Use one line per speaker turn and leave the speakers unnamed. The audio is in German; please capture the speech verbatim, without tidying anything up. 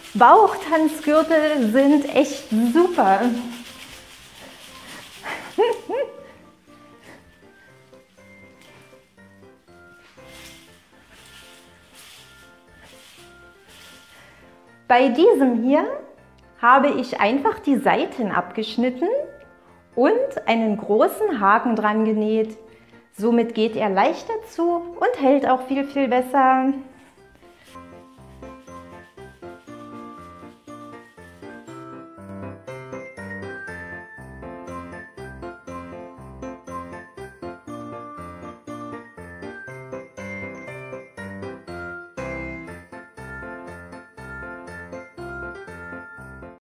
Bauchtanzgürtel sind echt super. Bei diesem hier habe ich einfach die Seiten abgeschnitten und einen großen Haken dran genäht. Somit geht er leichter zu und hält auch viel, viel besser.